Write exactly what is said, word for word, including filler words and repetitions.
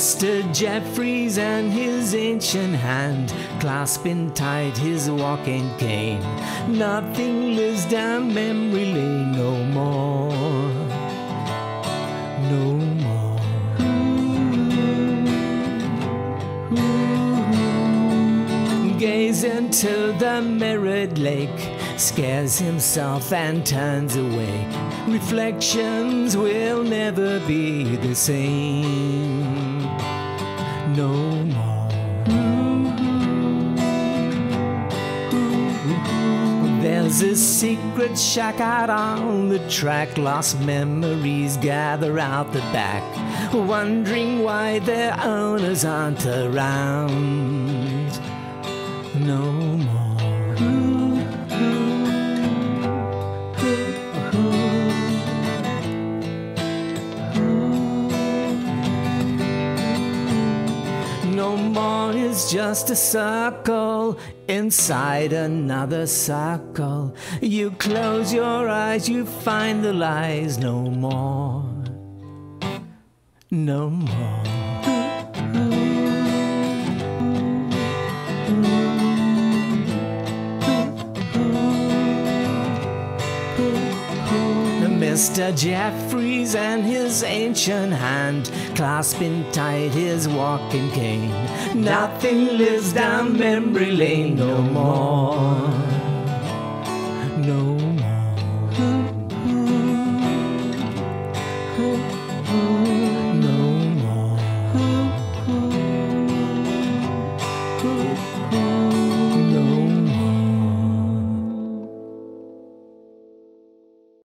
Mister Jeffries and his ancient hand clasping tight his walking cane. Nothing lives down memory lane no more, no more. Gaze into the mirrored lake, scares himself and turns away. Reflections will never be the same no more. There's a secret shack out on the track, lost memories gather out the back, wondering why their owners aren't around no more. No more is just a circle inside another circle. You close your eyes, you find the lies no more, no more. Mister Jeffries and his ancient hand clasping tight his walking cane. Nothing lives down memory lane no more, no